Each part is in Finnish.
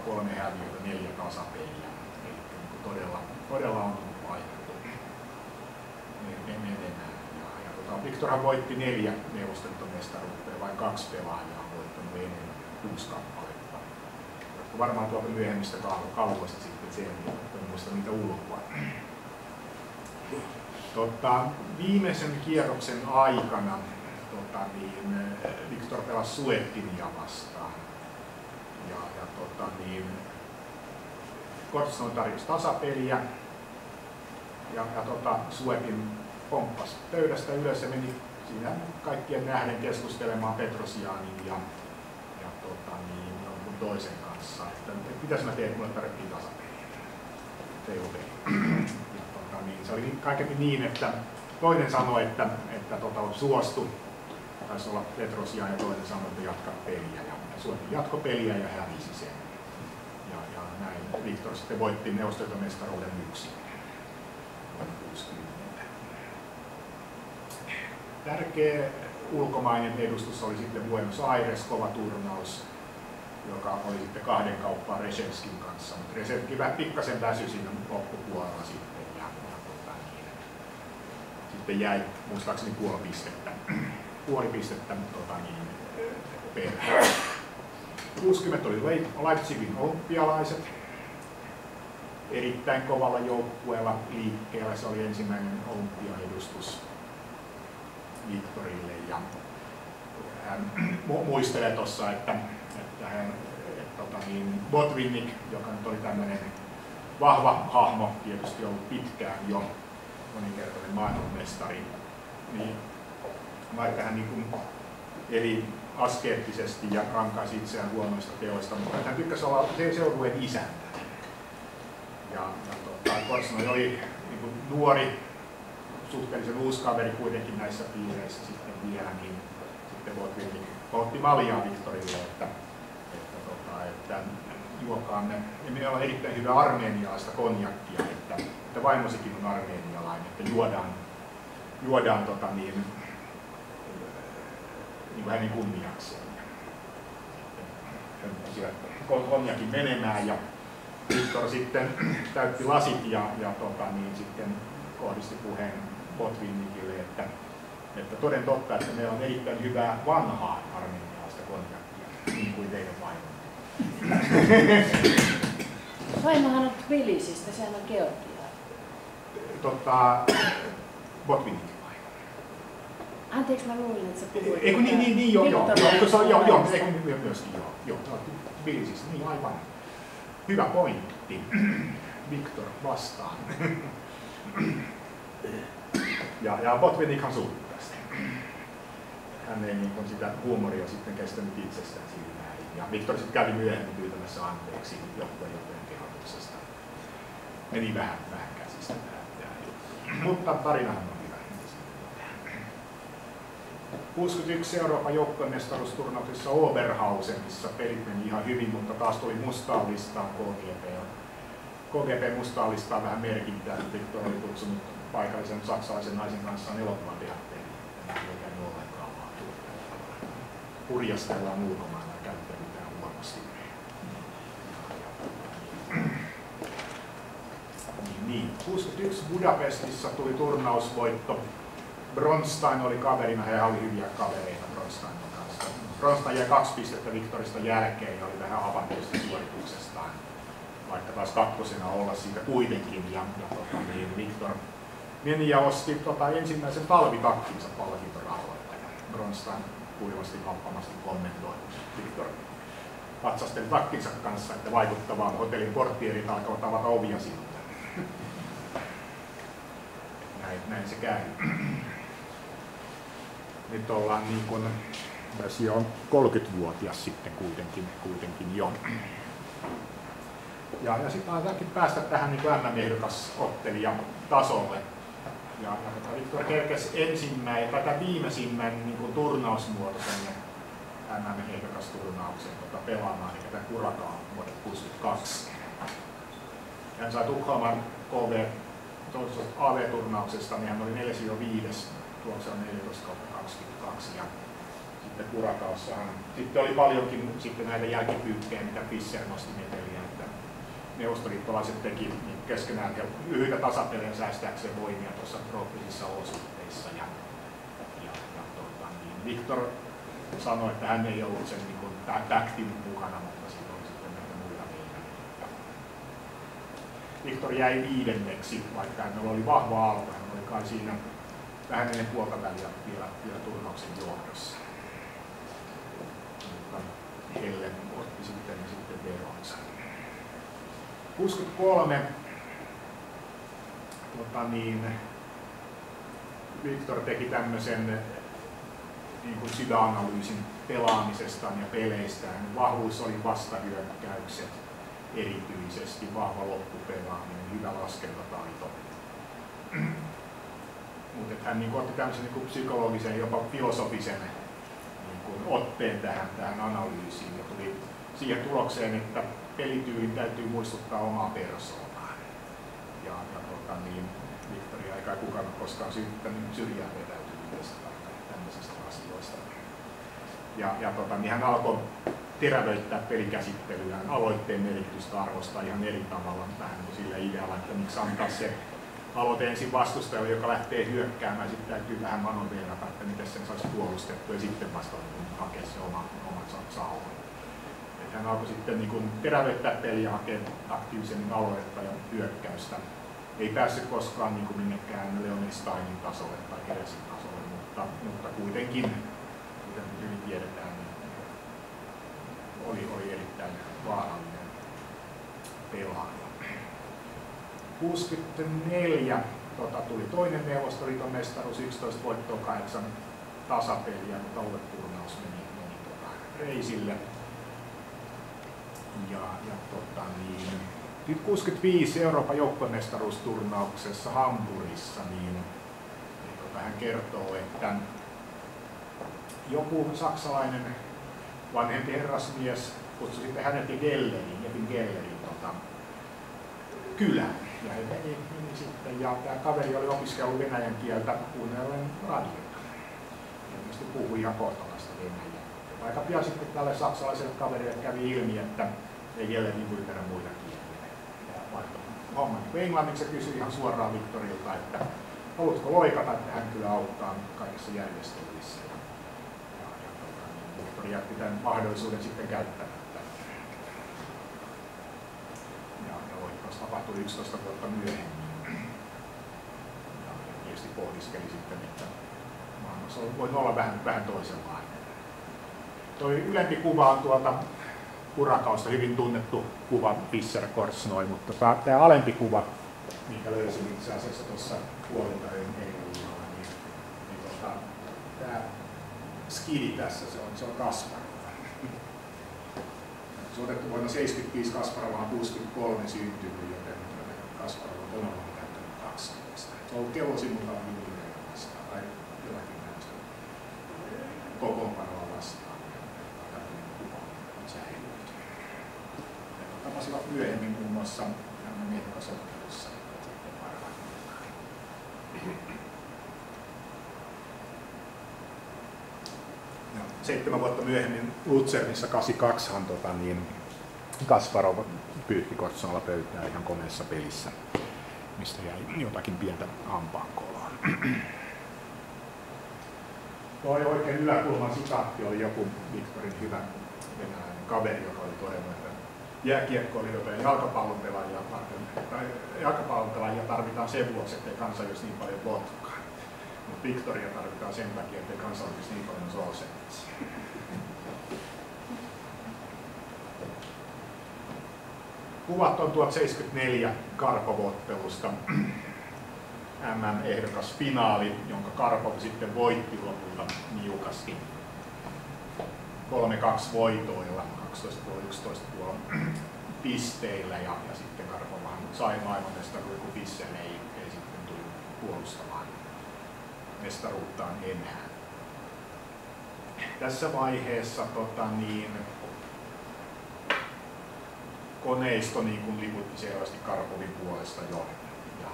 3 häviötä, 4 tasapeliä. Eli todella on paikattu menemään. Victorhan voitti 4 neuvostoliittomestaruutta ja vain 2 pelaajaa on voittanut enemmän, 6 kappaletta. Varmaan tuolta myöhemmistä kalvoista sitten selviää, en muista niitä ulkoa. Viimeisen kierroksen aikana Victor pelasi Suettinia vastaan. Kortsson tarjosi tasapeliä ja Suetin pomppasi pöydästä ylös ja meni siinä kaikkien nähden keskustelemaan Petrosianin ja jonkun toisen kanssa, että mitäs mä teen, mulle tarvittiin tasapeliä. Se oli kaiken niin, että toinen sanoi, että suostu, taisi olla Petrosian ja toinen sanoi, että jatka peliä ja Suetin jatko peliä ja hävisi sen. Ja näin Victor sitten voitti neuvostoliittomestaruuden 1. Tärkeä ulkomainen edustus oli sitten Buenos Aires, kova turnaus, joka oli sitten 2 kauppaa Reshevskin kanssa. Mutta Reshevskin pikkasen väsyi siinä loppupuolella sitten ja sitten jäi muistaakseni puoli pistettä perään. 60 oli Leipzigin olympialaiset. Erittäin kovalla joukkueella liikkeellä. Se oli ensimmäinen olympiaedustus Victorille ja hän muistelee tuossa, että Botvinnik, joka nyt oli tämmöinen vahva hahmo, tietysti ollut pitkään jo moninkertainen maailmanmestari, niin vaikka hän niin kuin eli askeettisesti ja rankaisi itseään huonoista teoista, mutta hän tykkäsi olla seurueen isäntä. Kortsson oli niin kuin nuori, suhteellisen uusi kaveri kuitenkin näissä piireissä sitten vielä, niin sitten Botvinnik otti maljaa Victorille, että juokaamme, ja meillä on erittäin hyvä armeenialaista konjakkia, että vaimosikin on armeenialainen, että juodaan niin kuin hänen kunniakseen. Hömppäsivät konjakin menemään ja Victor sitten täytti lasit ja sitten kohdisti puheen Botvinnikille, että toden totta, että meillä on erittäin hyvää vanhaa armeenialaista konjakkia, niin kuin teidän vaimo. Vaimohan on Tbilisistä, sehän on Georgia. Botvinnikin vaimo. Anteeksi, mä luulin, että sä puhuit. Eikö niin, joo, myöskin joo, Tbilisistä, niin aivan. Hyvä pointti. Victor vastaan. Ja Botvinnikhan suuttui tästä. Hän ei niin kuin sitä huumoria sitten kestänyt itsestään siinä. Ja Victor sitten kävi myöhemmin pyytämässä anteeksi johtuen kehotuksesta. Meni vähän käsistä tämä. Mutta tarinahan on hyvä. 61 Euroopan joukkuemestaruusturnauksessa Oberhausenissa pelit meni ihan hyvin, mutta taas tuli mustaan listaan KGP mustaan listaan vähän merkintää. Victor oli kutsunut paikallisen saksalaisen naisen kanssa elokuvateatteriin. Tämä ei käynyt ollenkaan vaan hurjastellaan ulkomailla ja käyttäydytään huonosti. Niin. 61 Budapestissa tuli turnausvoitto. Bronstein oli kaverina, he oli hyviä kavereita Bronsteinin kanssa. Bronstein jäi 2 pistettä Victorista jälkeen ja oli vähän avanneista suorituksestaan. Vaikka taas kakkosena olla siitä kuitenkin. Victor meni ja osti ensimmäisen talvitakkinsa palkintorahoilla. Bronstein kuivasti vappamasti kommentoi. Victor patsasteli takkinsa kanssa, että vaikuttavaa hotellin porttierit alkavat avata ovia siltä. Näin se käy. Nyt ollaan niin kuin jo 30-vuotias sitten kuitenkin jo. Ja sitten ainakin päästä tähän niin MM-ehdokasottelija-tasolle. Ja Victor kerkesi viimeisimmän niin turnausmuotoisen MM-ehdokasturnauksen pelaamaan, eli tämän Kurakaan vuodet 1962. Hän sai Tukholman AV-turnauksesta, niin hän oli 4-5, tuloksella 14/22. Ja että Curacóssahan sitten oli paljonkin sitten näitä jälkipyykkejä, mitä Fischer nosti meteliä, että neuvostoliittolaiset teki keskenään lyhyitä tasapelejä säästääkseen voimia tuossa trooppisissa olosuhteissa. Victor sanoi, että hän ei ollut sen niin taktin mukana, mutta siinä oli sitten näitä muita meitä. Victor jäi viidenneksi, vaikka hänellä oli vahva alku. Hän oli kai siinä vähän ennen puolta väliä vielä turnauksen johdossa. Mutta Helle otti sitten veronsa. 63 Victor teki tämmöisen niin kuin sydänanalyysin pelaamisestaan ja peleistään. Vahvuus oli vastahyökkäykset, erityisesti vahva loppupelaaminen, hyvä laskentataito. Mutta hän niin otti tämmöisen niin psykologisen, jopa filosofisen niin otteen tähän analyysiin ja tuli siihen tulokseen, että pelityylin täytyy muistuttaa omaa persoonaa. Victoria eikä kukaan koskaan syyttänyt syrjään vetäytymistä tai tämmöisistä asioista. Niin hän alkoi terävöittää pelikäsittelyään, aloitteen merkitystä arvostaa ihan eri tavalla vähän sillä idealla, että miksi antaa se aloite ensin vastustajalle, joka lähtee hyökkäämään, sitten täytyy vähän manoveerata, että miten sen saisi puolustettua ja sitten vasta hakea se oman sauvan. Hän alkoi sitten niin terävöittää peliä ja hakea aktiivisemmin aloitetta ja hyökkäystä. Ei päässyt koskaan niin minnekään Leonid Steinin tasolle tai Keresin tasolle, mutta kuitenkin, kuten hyvin tiedetään, niin oli erittäin vaarallinen pelaaja. 64 tuli toinen Neuvostoliiton mestaruus, 11 voittoa, 8 tasapeliä, mutta alueturnaus meni reisille. Nyt 65 Euroopan joukkuemestaruusturnauksessa Hampurissa, niin hän kertoo, että joku saksalainen vanhempi herrasmies kutsui sitten hänet ja Jepin Gellerin kylään. Ja he meni sitten, ja tämä kaveri oli opiskellut venäjän kieltä kuunnellen radiota. Ilmeisesti puhui ihan kohtalaista venäjää. Aika pian sitten tälle saksalaiselle kaverille kävi ilmi, että ei Gellerin ymmärrä muita kieliä. Ja vaihtoi homman englanniksi ja kysyi ihan suoraan Victorilta, että haluatko loikata, että hän kyllä auttaa kaikissa järjestelyissä. Victor jätti tämän mahdollisuuden sitten käyttämättä. Loikkaus tapahtui 11 vuotta myöhemmin. Ja tietysti pohdiskeli sitten, että maailmassa voi olla vähän toisenlainen. Tuo ylempi kuva on tuolta Curacósta hyvin tunnettu kuva Fischer Korsnoi, mutta tämä alempi kuva, minkä löysin itse asiassa tuossa puolilta Eilulilla, niin tämä skidi tässä, se on Kasparov. Se on otettu vuonna 1975, Kasparov on 63 syntynyt, joten Kasparov on todella täyttänyt 12. Se on ollut kellosimutaan juuri vastaan tai jotakin näistä kokoonpanoa vastaan. Tapasivat myöhemmin muun muassa Metkasottelussa. 7 vuotta myöhemmin Luzernissa 82 Kasparov pyyhki Korsnoilla pöytää ihan koneessa pelissä, mistä jäi jotakin pientä hampaankoloa. Tuo oikein yläkulman sitaatti oli joku Victorin hyvä venäläinen kaveri, joka oli todennut, että jääkiekkoilijoita ja jalkapallonpelaajia tarvitaan sen vuoksi, ettei kansa olisi niin paljon vodkaa. Mutta Victoria tarvitaan sen takia, ettei kansa olisi niin paljon solsenitsia. Kuvat on 1074 Karpov-ottelusta. MM-ehdokas finaali, jonka Karpov sitten voitti lopulta niukasti 3-2 voitoilla, 12,11 pisteillä ja sitten Karpovahan sai maailmanmestaruuden, kun Fischer ei sitten tullut puolustamaan mestaruuttaan enää. Tässä vaiheessa koneisto niin liputti selvästi Karpovin puolesta jo ja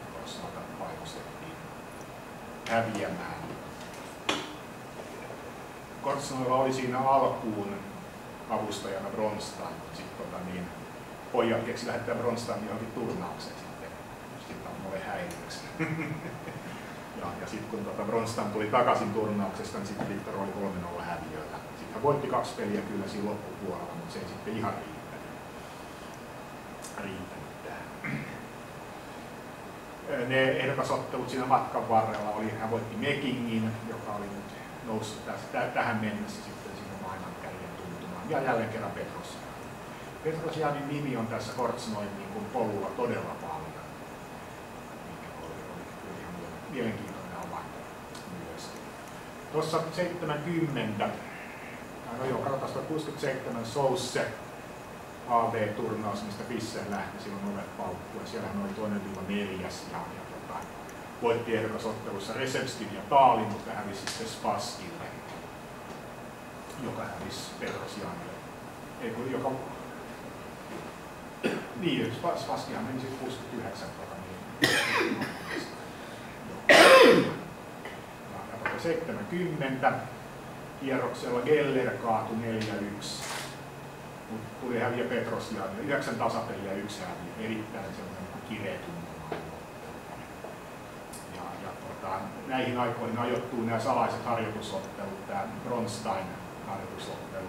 Korsnolta painostettiin häviämään. Kortsnoilla oli siinä alkuun avustajana Bronstein, mutta sitten pojat keksi lähettää Bronstein johonkin turnaukseen sitten Tammolle häiriöksi. ja sitten kun Bronstein tuli takaisin turnauksesta, niin sitten Victor oli 3-0 häviöllä. Sitten hän voitti 2 peliä kyllä siinä loppupuolella, mutta se ei sitten ihan riittänyt tähän. Ne ehdokasottelut siinä matkan varrella oli, hän voitti Mekingin, joka oli nyt noussut tähän mennessä sitten sinne maailmankärjen tuntumaan, ja jälleen kerran Petrosjan. Petrosjanin nimi on tässä Kortsnoin niin polulla todella paljon, mikä oli ihan mielenkiintoinen havainto myöskin. Tuossa 70, katsotaan 67 Sousse AV-turnaus, mistä Fischer lähti silloin ovet paukkuun, ja siellähän oli 2.4. ja voitti ehdokasottelussa Resevskin ja Taalin, mutta hävisi sitten Spaskille, joka hävisi Petrosjanille. Niin, Spaskihan meni sitten 69. Ja 70 kierroksella Geller kaatui 4-1. Tuli häviä Petrosjanille, 9 tasapeliä 1 häviö, erittäin sellainen kireä tuntuma. Näihin aikoihin ajoittuu nämä salaiset harjoitusottelut, tämä Bronstein harjoitusottelu,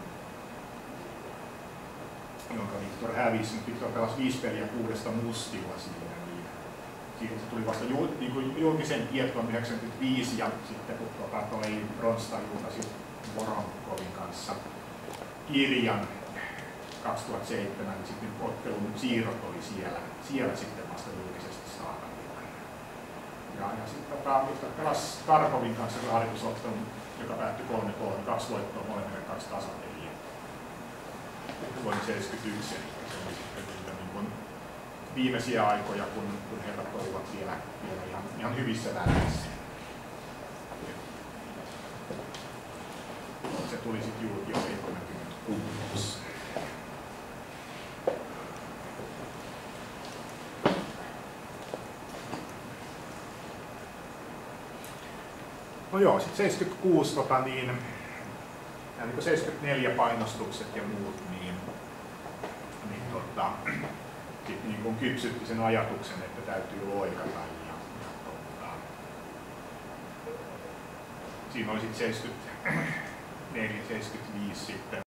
jonka Victor hävisi. Victor pelasi 5 peliä 6 mustilla siinä. Siitä se tuli vasta julkisen tietoon 95 ja sitten kun toi Bronstein julkaisi Voronkovin kanssa kirjan 2007, niin sitten ottelun siirrot oli siellä sitten vasta julkisesti saatavilla. Ja sitten Victor pelasi Karpovin kanssa harjoitusottelun, joka päättyi 3-3, 2 voittoa molemmille, 2 tasapeliä. Vuonna 1971, eli se oli sitten niin viimeisiä aikoja, kun herrat olivat vielä ihan hyvissä väleissä. Se tuli sitten julki jo 76. No joo, sitten 76, niin 74 painostukset ja muut, niin kun kypsytti sen ajatuksen, että täytyy loikata. Siinä oli sitten 74-75 sitten